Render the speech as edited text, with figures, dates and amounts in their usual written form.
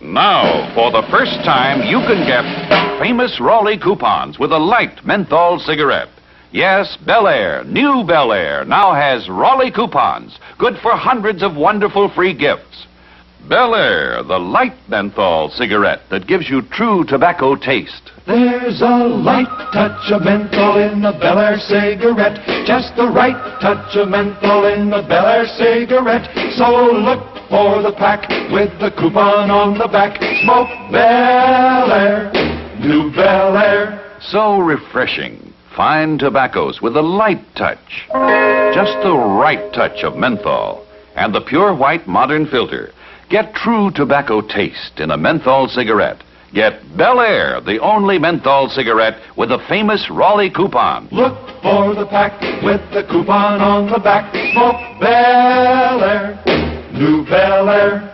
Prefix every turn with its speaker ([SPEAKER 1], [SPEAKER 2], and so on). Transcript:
[SPEAKER 1] Now, for the first time, you can get famous Raleigh coupons with a light menthol cigarette. Yes, Bel Air, new Bel Air, now has Raleigh coupons, good for hundreds of wonderful free gifts. Bel Air, the light menthol cigarette that gives you true tobacco taste.
[SPEAKER 2] There's a light touch of menthol in a Bel Air cigarette. Just the right touch of menthol in a Bel Air cigarette. So look for the pack with the coupon on the back. Smoke Bel Air, new Bel Air.
[SPEAKER 1] So refreshing. Fine tobaccos with a light touch. Just the right touch of menthol. And the pure white modern filter. Get true tobacco taste in a menthol cigarette. Get Bel Air, the only menthol cigarette with a famous Raleigh coupon.
[SPEAKER 2] Look for the pack with the coupon on the back. Smoke Bel Air, new Bel Air.